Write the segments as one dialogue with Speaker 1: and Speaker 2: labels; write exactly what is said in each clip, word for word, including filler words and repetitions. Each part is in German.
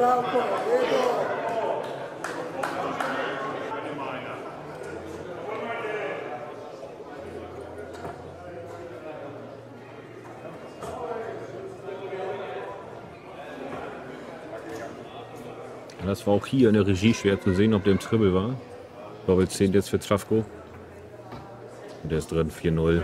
Speaker 1: Das war auch hier in der Regie schwer zu sehen, ob der im Triple war. Doppel zehn jetzt für Trafko. Und der ist drin, vier null.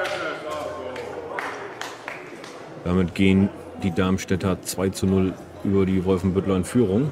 Speaker 1: Damit gehen die Darmstädter zwei zu null über die Wolfenbüttler in Führung.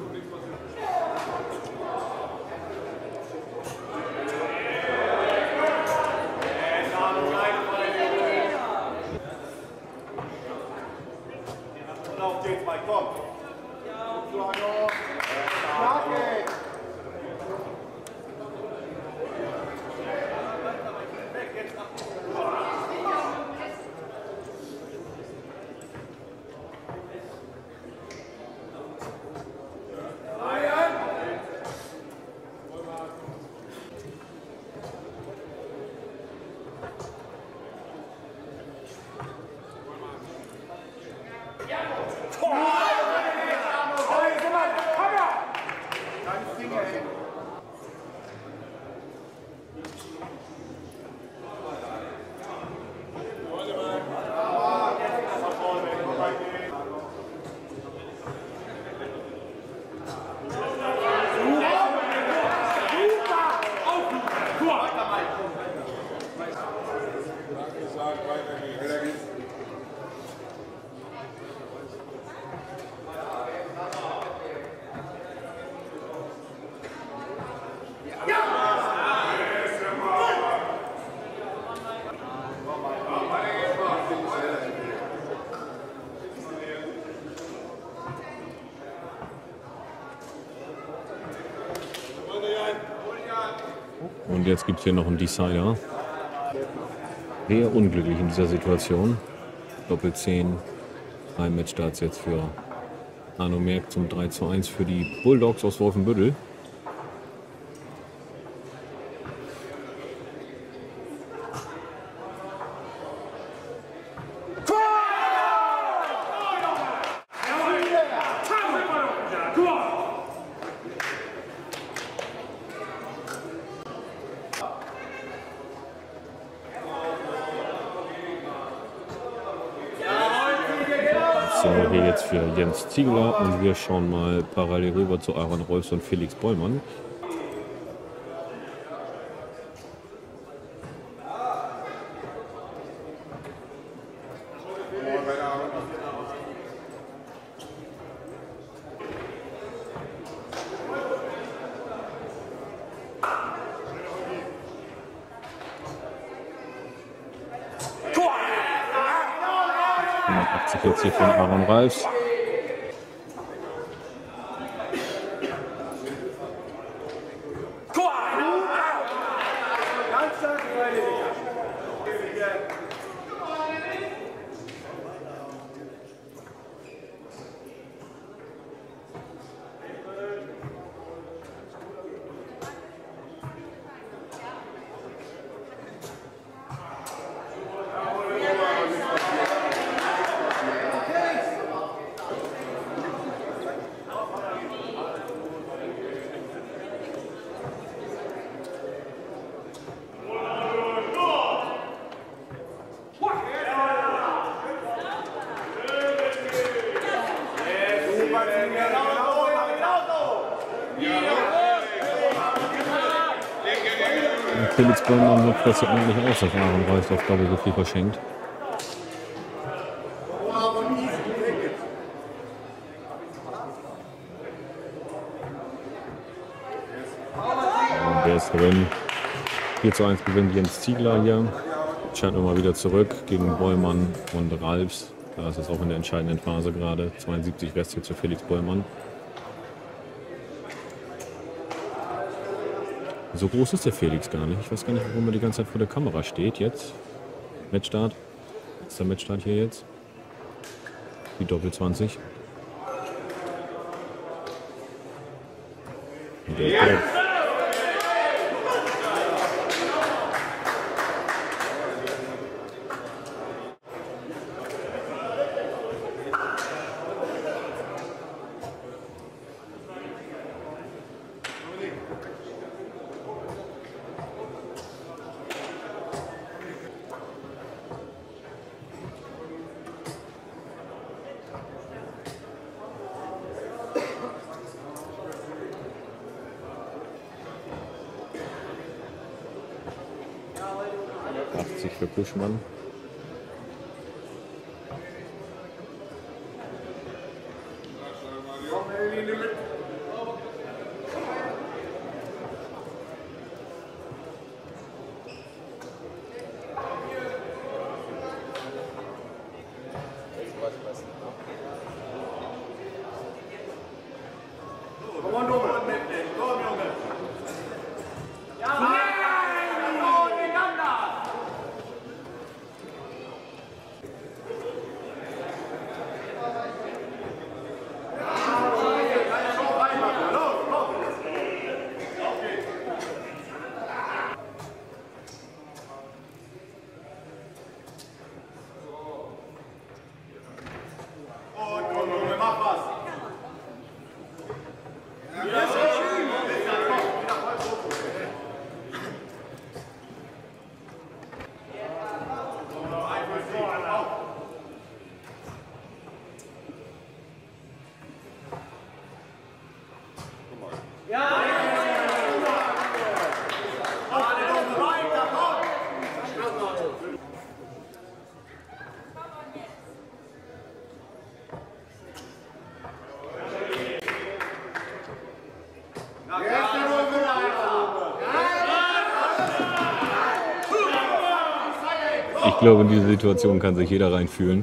Speaker 1: Und jetzt gibt es hier noch einen Decider. Sehr unglücklich in dieser Situation. Doppel zehn. Drei Matchstarts jetzt für Arno Merck zum drei zu eins für die Bulldogs aus Wolfenbüttel. Hier jetzt für Jens Ziegler und wir schauen mal parallel rüber zu Aaron Rolfs und Felix Bollmann. Jetzt hier von Aaron Ralfs. Felix Bollmann wird das eigentlich aus, dass Aaron Reis auf doppelt so viel verschenkt. Und der ist drin. vier zu eins gewinnt Jens Ziegler hier. Scheint nochmal wieder zurück gegen Bollmann und Ralfs. Da ist es auch in der entscheidenden Phase gerade. zweiundsiebzig Rest hier zu Felix Bollmann. So groß ist der Felix gar nicht. Ich weiß gar nicht, warum er die ganze Zeit vor der Kamera steht jetzt. Matchstart. Ist der Matchstart hier jetzt? Die Doppel zwanzig. Und der ist für Kuschmann. Ich glaube, in diese Situation kann sich jeder reinfühlen.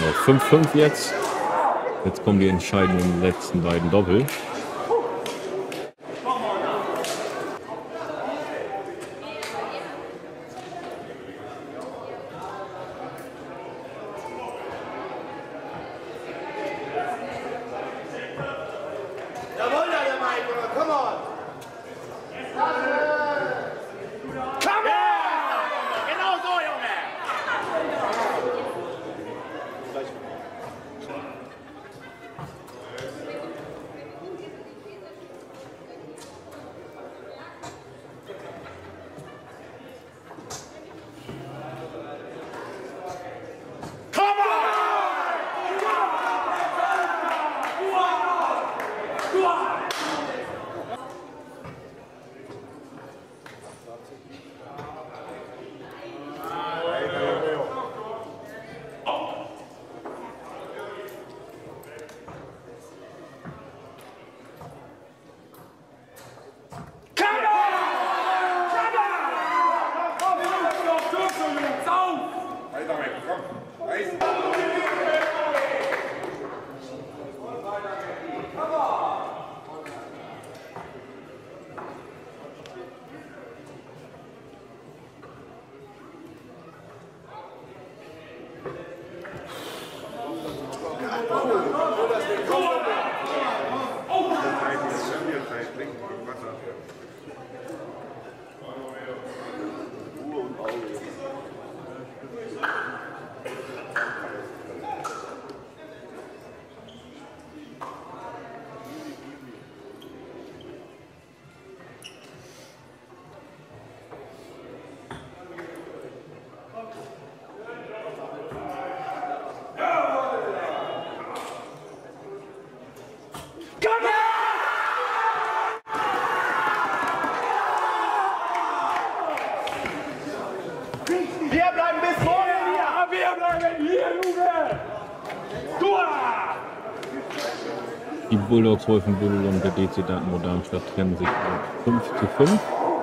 Speaker 1: noch fünf fünf jetzt. Jetzt kommen die entscheidenden letzten beiden Doppel.
Speaker 2: Wir bleiben bis vorne hier! Wir bleiben hier, Junge! Tor!
Speaker 1: Die Bulldogs Wolfenbüttel und der D C Dattenburg Darmstadt trennen sich fünf zu fünf.